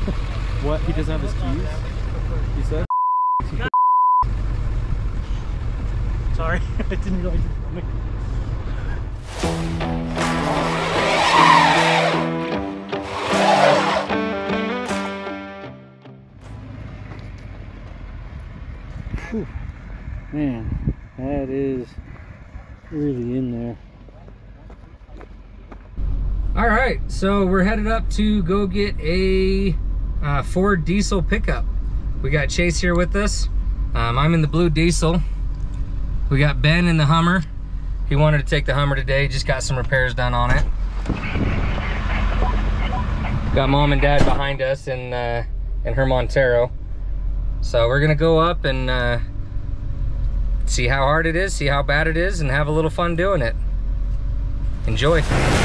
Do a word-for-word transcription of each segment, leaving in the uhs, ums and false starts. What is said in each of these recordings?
What? He doesn't have his keys? You said? Sorry, I didn't realize you were coming. Whew. Man, that is really in there. All right, so we're headed up to go get a uh, Ford diesel pickup. We got Chase here with us. Um, I'm in the blue diesel. We got Ben in the Hummer. He wanted to take the Hummer today, just got some repairs done on it. Got Mom and Dad behind us in, uh, in her Montero. So we're gonna go up and uh, see how hard it is, see how bad it is, and have a little fun doing it. Enjoy.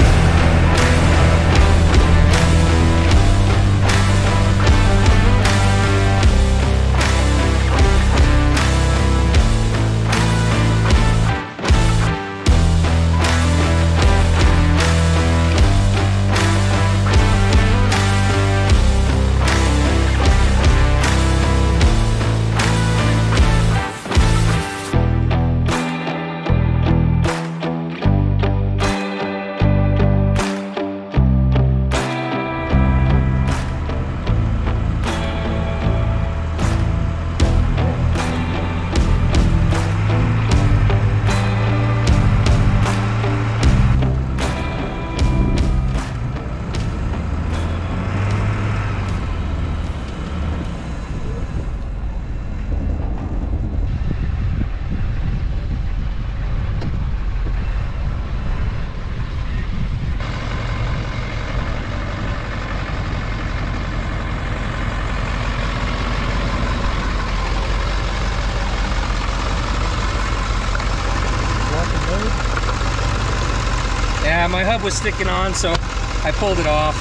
Yeah, my hub was sticking on, so I pulled it off.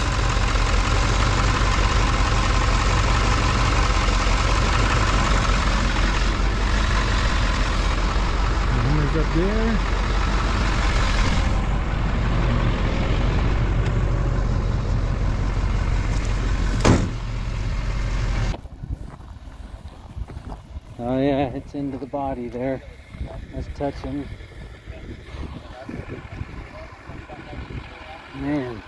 The Hummer's up there. Oh yeah, it's into the body there. That's touching. Man.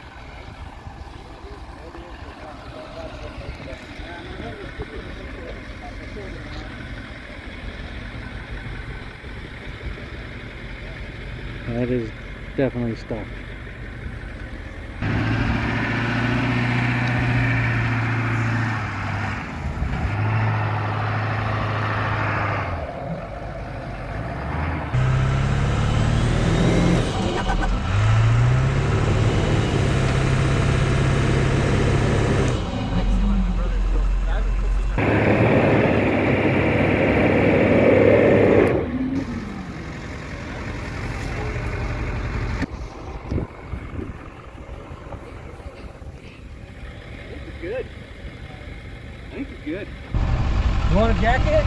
That is definitely stuck. Good. I think you're good. You want a jacket?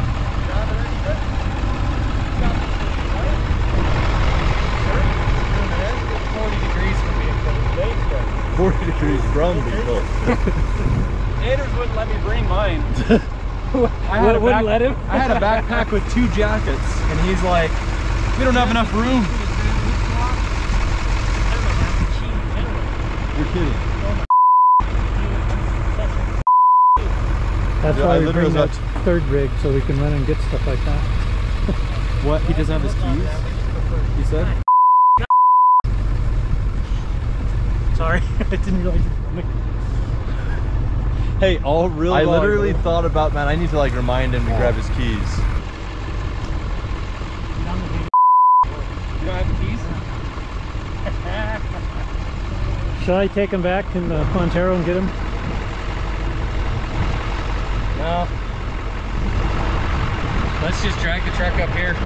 forty degrees from being cold. forty degrees from being cold. Anders wouldn't let me bring mine. I What, wouldn't let him? I had a backpack with two jackets, and he's like, we don't have enough room. You're kidding. That's Yeah, why I we literally bring that was third rig, so we can run and get stuff like that. What? He doesn't have his keys? You said? Sorry, I didn't realize you were coming. Hey, all real I dog, literally bro. thought about, man, I need to like remind him to grab his keys. You don't have keys? Shall I take him back in the Montero and get him? No. Let's just drag the truck up here.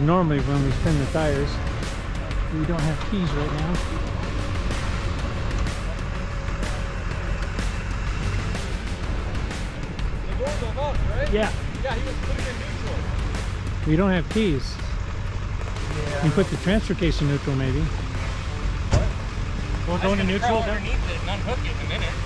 normally when we spin the tires. We don't have keys right now. The doors are up, right? Yeah. Yeah, he was putting in neutral. We don't have keys. Yeah. You can put the transfer case in neutral maybe. What? We'll go into neutral. Underneath it and unhook it in a minute.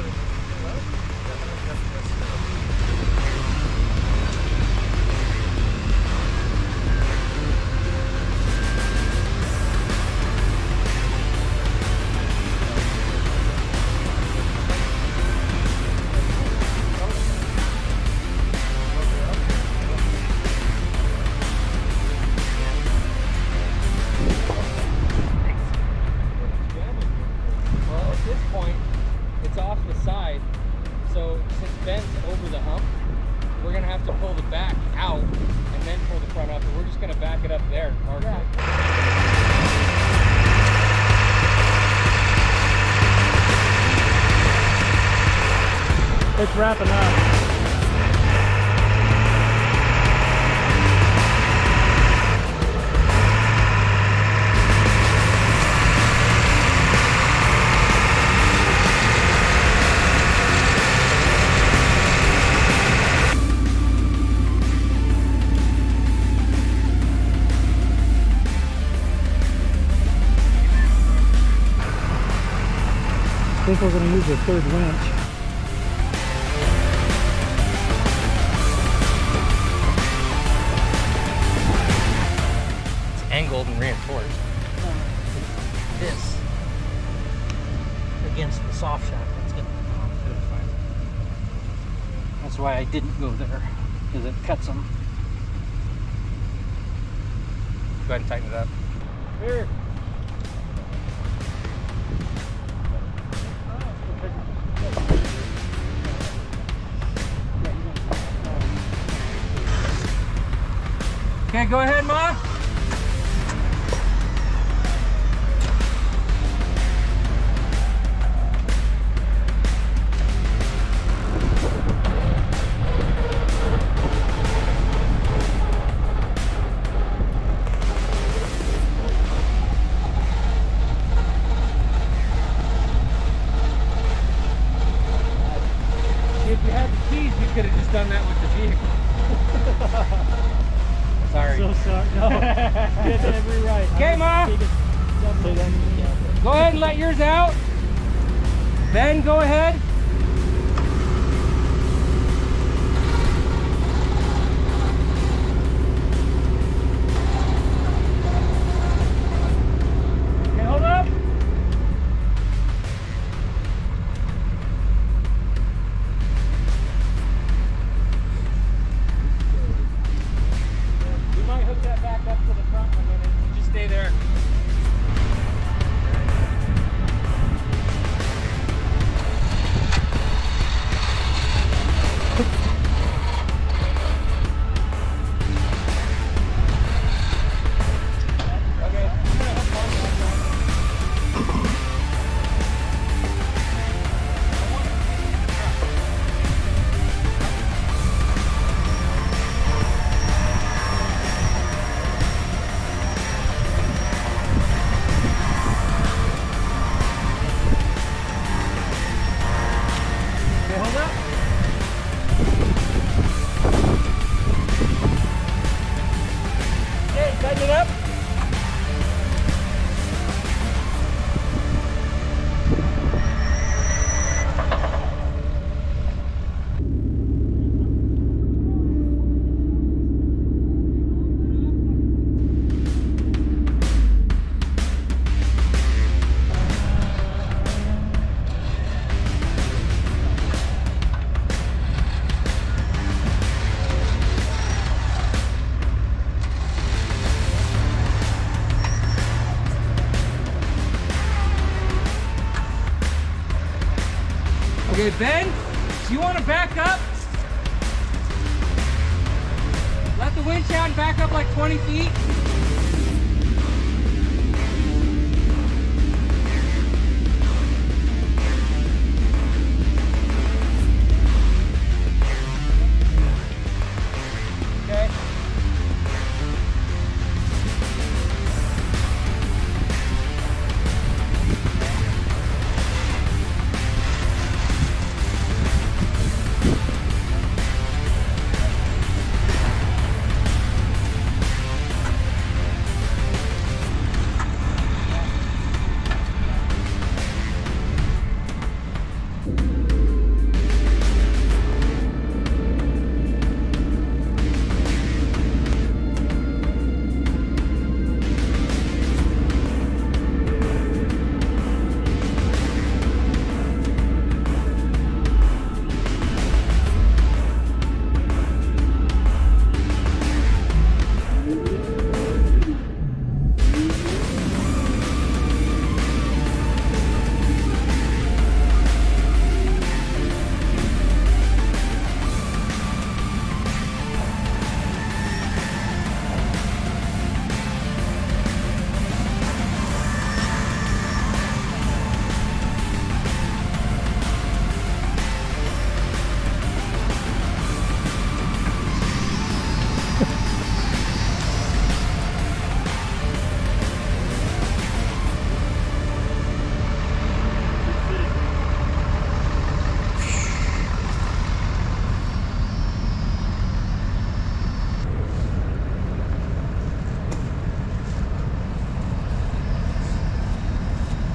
It's wrapping up. I think we're going to use a third winch. Angled and reinforced. This against the soft shaft. That's good. That's why I didn't go there, because it cuts them. Go ahead and tighten it up. Here. Okay, go ahead, Ma. If you had the keys, you could have just done that with the vehicle. Sorry. So sorry. No. Get every right. Okay, Ma. Go ahead and let yours out. Ben, go ahead. Okay, hold up. We might hook that back up to the front in a minute. Just stay there. Tighten it up. Okay, Ben, do you want to back up? Let the winch out and back up like twenty feet. Okay.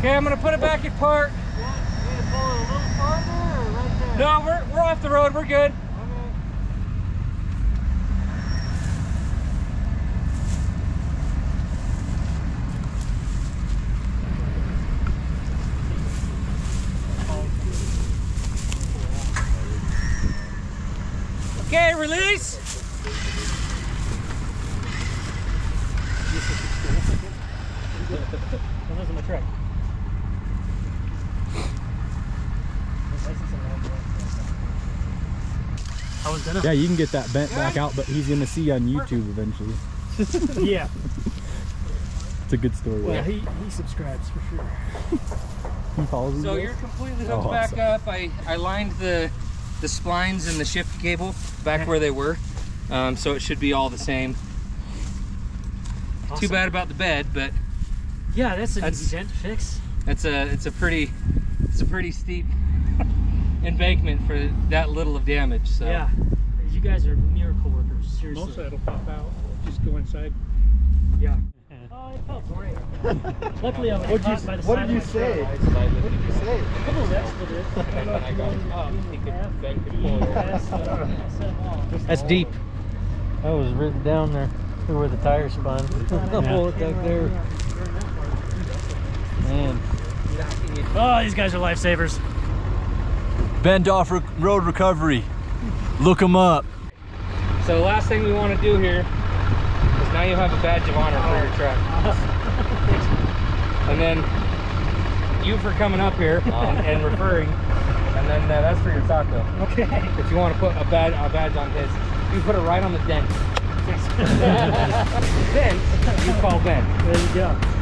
Okay, I'm gonna put it back in park. You want me to pull it a little farther or right there? No, we're, we're off the road, we're good. Okay, release. That wasn't a trick. I was gonna. Yeah, you can get that bent back out, but he's gonna see on YouTube eventually. Yeah. It's a good story. Well, he, he subscribes for sure. He follows you So guys? you're completely hooked Oh, back awesome. up. I, I lined the the splines and the shift cable back Okay. where they were. Um, so it should be all the same. Awesome. Too bad about the bed, but Yeah, that's an That's- easy dent to fix. it's a it's a pretty it's a pretty steep embankment for that little of damage. So Yeah. You guys are miracle workers, seriously. Most of it'll pop out. Just go inside. Yeah. Oh, it felt great. Luckily, I was What'd caught you- by the what side did you of my say? truck. What did you say? A couple of reps with it. And when I got up, he could bend and pull it. That's deep. That was written down there where the tire spun. Pull it back there. Man. Oh, these guys are lifesavers. Bend Off-Road Recovery. Look them up. So the last thing we want to do here is now you have a badge of honor for your truck. And then you for coming up here and, and referring. And then uh, that's for your taco. Okay. If you want to put a badge, a badge on his, you put it right on the dent. Then you call Ben. There you go.